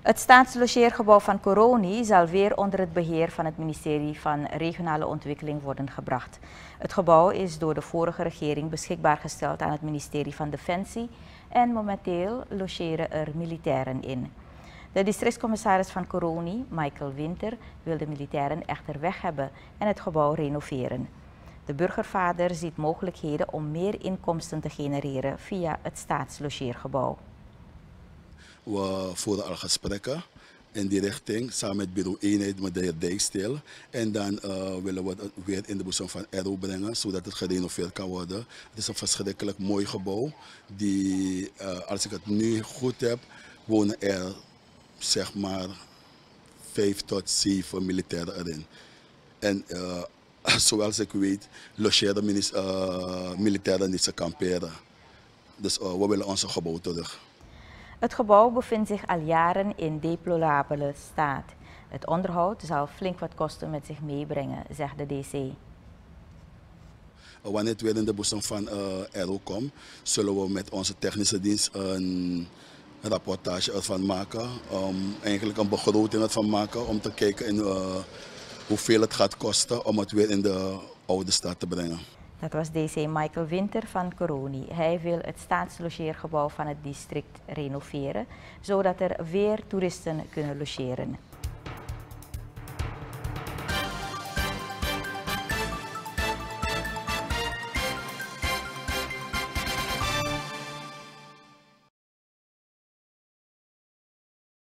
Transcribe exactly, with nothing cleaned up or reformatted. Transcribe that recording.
Het staatslogeergebouw van Coroni zal weer onder het beheer van het ministerie van Regionale Ontwikkeling worden gebracht. Het gebouw is door de vorige regering beschikbaar gesteld aan het ministerie van Defensie en momenteel logeren er militairen in. De districtscommissaris van Coroni, Michael Winter, wil de militairen echter weg hebben en het gebouw renoveren. De burgervader ziet mogelijkheden om meer inkomsten te genereren via het staatslogeergebouw. We voeren al gesprekken in die richting, samen met bureau eenheid met de heer Dijksteel. En dan uh, willen we het weer in de boezem van R O brengen, zodat het gerenoveerd kan worden. Het is een verschrikkelijk mooi gebouw. Die, uh, als ik het nu goed heb, wonen er zeg maar vijf tot zeven militairen erin. En uh, zoals ik weet, logeren uh, militairen die ze kamperen. Dus uh, we willen onze gebouw terug. Het gebouw bevindt zich al jaren in deplorabele staat. Het onderhoud zal flink wat kosten met zich meebrengen, zegt de D C. Wanneer het weer in de boezem van uh, R O komt, zullen we met onze technische dienst een rapportage ervan maken. Um, eigenlijk een begroting ervan maken om te kijken in, uh, hoeveel het gaat kosten om het weer in de oude staat te brengen. Dat was D C Michael Winter van Coroni. Hij wil het staatslogeergebouw van het district renoveren, zodat er weer toeristen kunnen logeren.